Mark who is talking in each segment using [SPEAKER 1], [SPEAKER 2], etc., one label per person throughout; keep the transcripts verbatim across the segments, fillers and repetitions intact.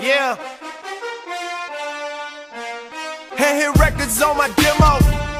[SPEAKER 1] Yeah. Hand hit records on my demo.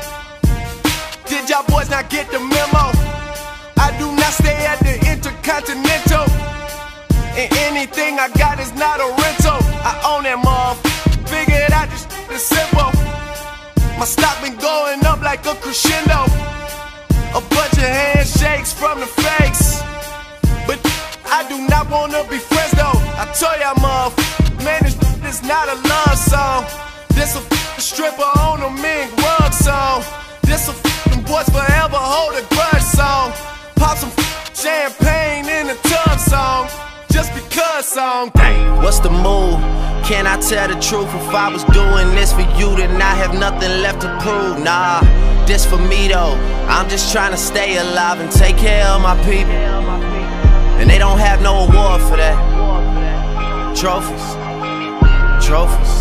[SPEAKER 1] Did y'all boys not get the memo? I do not stay at the Intercontinental, and anything I got is not a rental. I own that motherfucker. Figured out this shit is simple. My stock been going up like a crescendo. A bunch of handshakes from the fakes, but I do not wanna be friends though. I told y'all motherfucker, man, this is not a love song. This a stripper on a mink rug song. This a f***ing boys forever hold a grudge song. Pop some champagne in the tub song. Just because song. Dang.
[SPEAKER 2] What's the move? Can I tell the truth? If I was doing this for you, then I have nothing left to prove. Nah, this for me though. I'm just trying to stay alive and take care of my people. And they don't have no award for that. Trophies, trophies.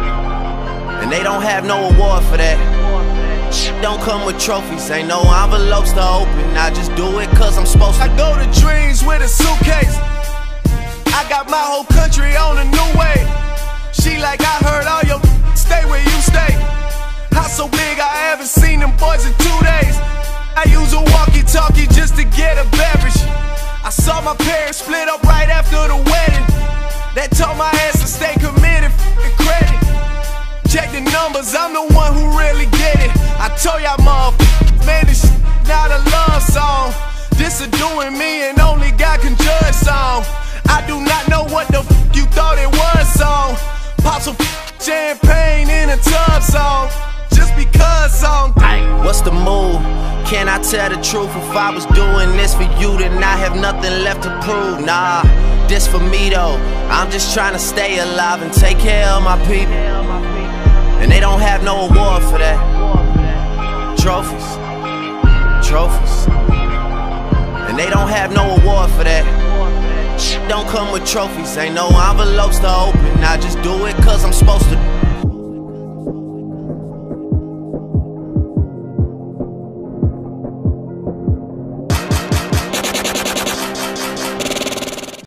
[SPEAKER 2] And they don't have no award for that. Don't come with trophies, ain't no envelopes to open. I just do it cause I'm supposed to.
[SPEAKER 1] I go to dreams with a suitcase. I got my whole country on a new wave. She like, I heard all your stay where you stay. House so big I haven't seen them boys in two days. I use a walkie-talkie just to get a beverage. I saw my parents split up right after the wedding. That told my ass to stay committed, f***ing credit. Check the numbers, I'm the one who really get it. I told y'all motherfuckers, man, this shit not a love song. This a doing me and only God can judge song. I do not know what the f you thought it was song. Pop some champagne in a tub song. Just because song.
[SPEAKER 2] What's the move? Can I tell the truth? If I was doing this for you, then I have nothing left to prove. Nah, this for me though. I'm just trying to stay alive and take care of my people. And they don't have no award for that. Trophies, trophies. And they don't have no award for that. Don't come with trophies, ain't no envelopes to open. I just do it cause I'm supposed to.